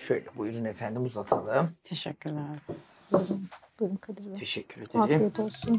Şöyle buyurun efendim uzatalım. Teşekkürler. Buyurun Kadir Bey. Teşekkür ederim. Afiyet olsun.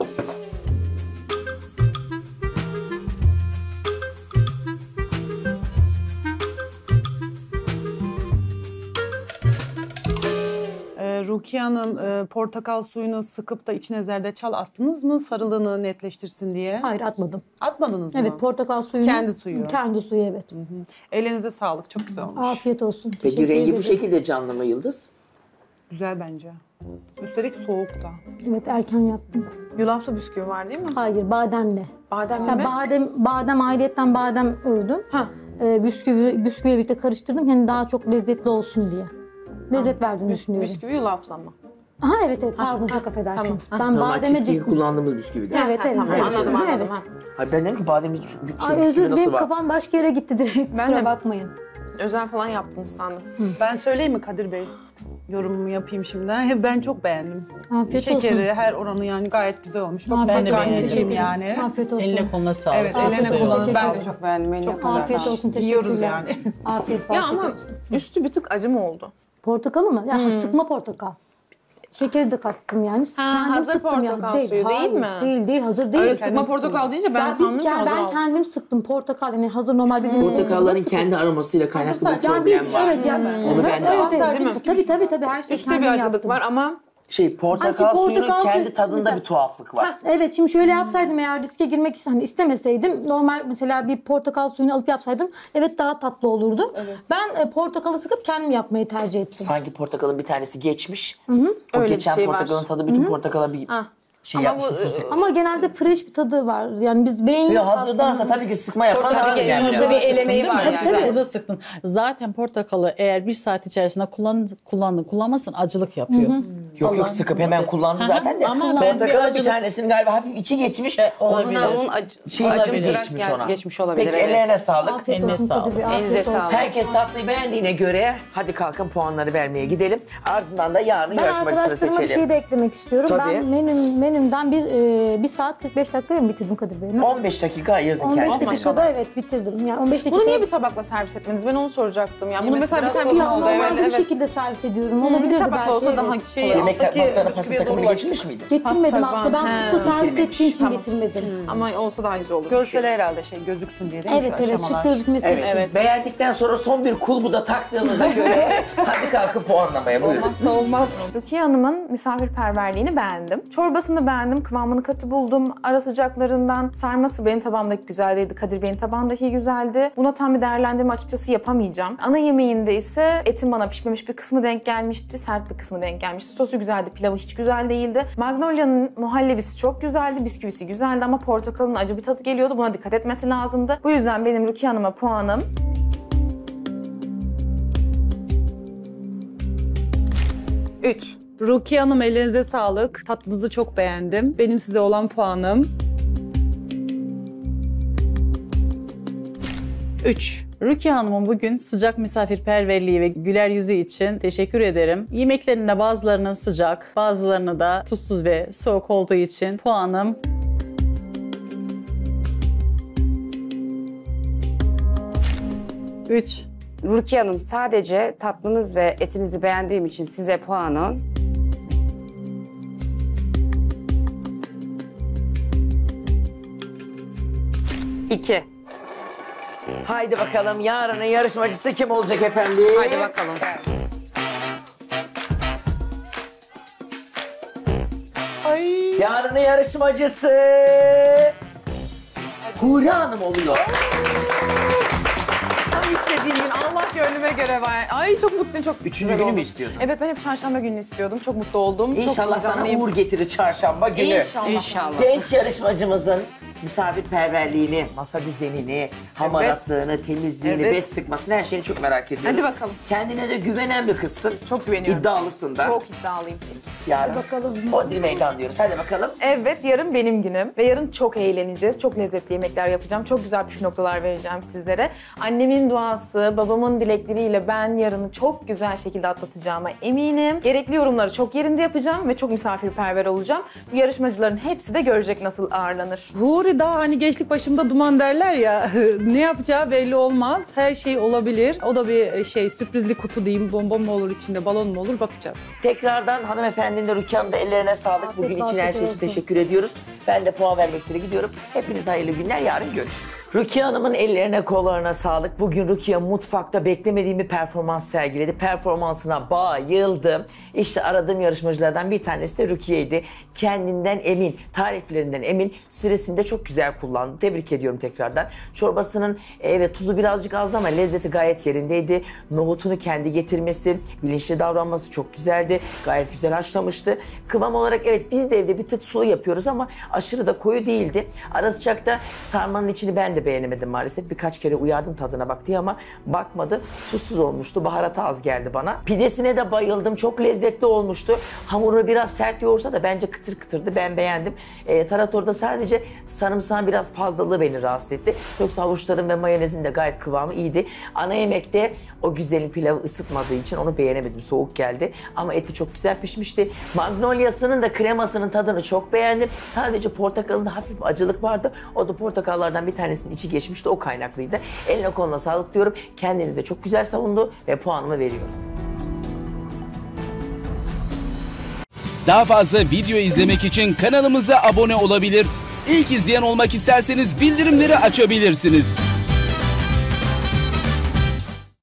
Rukiye Hanım, portakal suyunu sıkıp da içine zerdeçal attınız mı sarılığını netleştirsin diye? Hayır atmadım. Atmadınız mı? Evet portakal suyu. Kendi suyu. Kendi suyu evet. Elinize sağlık, çok güzel olmuş. Afiyet olsun. Peki Teşekkür rengi ederim. bu şekilde canlı mı Yıldız? Güzel bence. Üstelik soğuk da. Evet erken yaptım. Yulaflı bisküvi var değil mi? Hayır bademle. Bademli Ya mi? badem ayrıyetten badem ördüm. Ha. Bisküviyle birlikte karıştırdım. Yani daha çok lezzetli olsun diye. Lezzet verdiğini düşünüyorum. Bisküvi yulaflı mı? Aha evet pardon çok affedersiniz. tamam. Ben Normal bademe cheesecake diktim. kullandığımız bisküviden. Evet evet. Tamam, evet. anladım. Evet. Ha. Hayır ben dedim ki bademli Ay bisküvi özür nasıl dilerim var? kafam başka yere gitti direkt. Ben Kusura de- bakmayın. Özel falan yaptınız sandım. Ben söyleyeyim mi Kadir Bey? Yorumumu yapayım şimdiden. Ben çok beğendim. Afiyet Şekeri, olsun. her oranı yani gayet güzel olmuş. Bak Afiyet ben de olsun. beğendim Teşekkür yani. ederim. Afiyet olsun. Eline koluna sağlık. Evet, Çok ellerine güzel koluna olmuş. sağlık. Ben de çok beğendim. Eline Çok koluna Afiyet sağlık. olsun. Teşekkürler. Yiyoruz yani. Afiyet Ya olsun. ama üstü bir tık acı mı oldu? Portakalı mı? Ya sıkma portakal. Şekeri de kattım yani. Kendim hazır sıktım portakal suyu değil hayır, mi? Değil hazır değil. Öyle sıkma portakal deyince ben sandım ki hazır Ben oldu. kendim sıktım portakal yani hazır normal bizim Portakalların kendi aromasıyla kaynaklı bir problem var. Evet ya. Onu ben de evet, değil mi? Tabii her şey Üstte bir kendim acılık yaptım. var ama Portakal Ay, suyunun portakal kendi suyu- tadında mesela- bir tuhaflık var. Evet şimdi şöyle yapsaydım eğer riske girmek istemeseydim normal mesela bir portakal suyunu alıp yapsaydım evet daha tatlı olurdu. Ben portakalı sıkıp kendim yapmayı tercih ettim. Sanki portakalın bir tanesi geçmiş. O Öyle bir geçen şey var. portakalın tadı bütün portakala bir şey ama yapmış. bu Ama genelde fresh bir tadı var. Yani biz beğeniyoruz. Hazırdansa tabii ki sıkma yapan Tabii daha ki güzel. sonuçta bir elemeği Değil mi? var yani. Tabii. O da sıktın. Zaten portakalı eğer bir saat içerisinde kullanmazsan acılık yapıyor. Yok sıkıp hemen kullandı Hı hı. zaten de. Ama ben bir Portakalın bir acılık- tanesinin galiba hafif içi geçmiş. olabilir. Onun Şey tabii acımtırak geçmiş ona. geçmiş olabilir. Peki evet. ellerine sağlık. Afiyet Eline olsun sağlık. Kadir Bey, Elinize afiyet olsun. sağlık. Herkes tatlıyı beğendiğine göre hadi kalkın puanları vermeye gidelim. Ardından da yarın Ben yarışmacısını arkadaşlarıma bir seçelim. şey de eklemek istiyorum. Tabii. Ben menümden bir saat 45 dakikaya mı bitirdim Kadir Bey? 15 dakika ayırdın 15 kendine. dakikada evet bitirdim. Yani 15 dakika. Bunu niye bir tabakla servis etmediniz? Ben onu soracaktım ya. Bunu mesela bir tane Ya oldu. normalde Evet, bu evet. şekilde servis ediyorum. Bir Olabilirdi tabakla belki. olsa daha evet. şey Yemek alttaki yapmaklarına pasta bisküviye takımını doğru getirmiş miydin? Getirmedim Pasta aslında. falan. Ben bu servis Getirmemiş. ettiğim için Tamam. getirmedim. Ama olsa daha güzel olur. Görsel herhalde gözüksün diye değil mi Evet şu evet şık aşamalar? gözükmesi için. Evet. Beğendikten sonra son bir kulbu da taktığımıza göre hadi kalkın puanlamaya buyurun. Olmazsa olmaz. Rukiye Hanım'ın misafirperverliğini beğendim. Çorbasını beğendim, kıvamını katı buldum. Ara sıcaklarından sarması benim tabağımdaki güzeldeydi, Kadir Bey'in tabağındaki güzeldi. Buna tam bir değerlendirme açıkçası yapamayacağım. Ana yemeğinde ise etin bana pişmemiş bir kısmı denk gelmişti, sert bir kısmı denk gelmişti. Sosu güzeldi, pilavı hiç güzel değildi. Magnolia'nın muhallebisi çok güzeldi, bisküvisi güzeldi ama portakalın acı bir tadı geliyordu. Buna dikkat etmesi lazımdı. Bu yüzden benim Rukiye Hanım'a puanım 3. Rukiye Hanım elinize sağlık. Tatlınızı çok beğendim. Benim size olan puanım 3. Rukiye Hanım'ın bugün sıcak misafirperverliği ve güler yüzü için teşekkür ederim. Yemeklerinde bazılarının sıcak, bazılarını da tuzsuz ve soğuk olduğu için puanım 3. Rukiye Hanım sadece tatlınız ve etinizi beğendiğim için size puanım 2. Haydi bakalım yarının yarışmacısı kim olacak efendim? Haydi bakalım. Yarının yarışmacısı Huri Hanım oluyor. Tam istediğim gün Allah gönlüme göre var. Ay çok mutluyum, çok Üçüncü güzel günü oldu. mü istiyordun? Evet ben hep çarşamba gününü istiyordum. Çok mutlu oldum. İnşallah çok sana heyecanlıyım. uğur getirir çarşamba günü. İnşallah. İnşallah. Genç yarışmacımızın misafirperverliğini, masa düzenini, hamaratlığını, temizliğini, Evet. bez sıkmasını her şeyini çok merak ediyoruz. Hadi bakalım. Kendine de güvenen bir kızsın. Çok güveniyorum. İddialısın da. Çok iddialıyım. Yarın bakalım. Hodri meydan diyoruz. Hadi bakalım. Evet, yarın benim günüm ve yarın çok eğleneceğiz. Çok lezzetli yemekler yapacağım. Çok güzel püf noktalar vereceğim sizlere. Annemin duası, babamın dilekleriyle ben yarını çok güzel şekilde atlatacağıma eminim. Gerekli yorumları çok yerinde yapacağım ve çok misafirperver olacağım. Bu yarışmacıların hepsi de görecek nasıl ağırlanır. Huri Nuri daha hani gençlik başımda duman derler ya. Ne yapacağı belli olmaz. Her şey olabilir. O da bir sürprizli kutu diyeyim. Bomba mı olur içinde, balon mu olur bakacağız. Tekrardan hanımefendinin de Rukiye Hanım'ın da ellerine sağlık. Bugün için her şey için olsun. teşekkür ediyoruz. Ben de puan vermek üzere gidiyorum. Hepinize hayırlı günler. Yarın görüşürüz. Rukiye Hanım'ın ellerine kollarına sağlık. Bugün Rukiye mutfakta beklemediğim bir performans sergiledi. Performansına bayıldım. İşte aradığım yarışmacılardan bir tanesi de Rukiye'ydi. Kendinden emin, tariflerinden emin. Süresini de çok güzel kullandı. Tebrik ediyorum tekrardan. Çorbasının evet tuzu birazcık azdı ama lezzeti gayet yerindeydi. Nohutunu kendi getirmesi, bilinçli davranması çok güzeldi. Gayet güzel haşlamıştı. Kıvam olarak evet biz de evde bir tık sulu yapıyoruz ama aşırı da koyu değildi. Ara sıcakta sarmanın içini ben de beğenemedim maalesef. Birkaç kere uyardım tadına bak diye ama bakmadı. Tuzsuz olmuştu. Baharatı az geldi bana. Pidesine de bayıldım. Çok lezzetli olmuştu. Hamuru biraz sert yoğursa da bence kıtır kıtırdı. Ben beğendim. Taratorda sadece sarımsağın biraz fazlalığı beni rahatsız etti. Yoksa havuçların ve mayonezin de gayet kıvamı iyiydi. Ana yemekte o güzelin pilavı ısıtmadığı için onu beğenemedim. Soğuk geldi. Ama eti çok güzel pişmişti. Magnolia'sının da kremasının tadını çok beğendim. Sadece portakalında hafif acılık vardı. O da portakallardan bir tanesinin içi geçmişti. O kaynaklıydı. Eline koluna sağlık diyorum. Kendini de çok güzel savundu ve puanımı veriyorum. Daha fazla video izlemek için kanalımıza abone olabilir. İlk izleyen olmak isterseniz bildirimleri açabilirsiniz.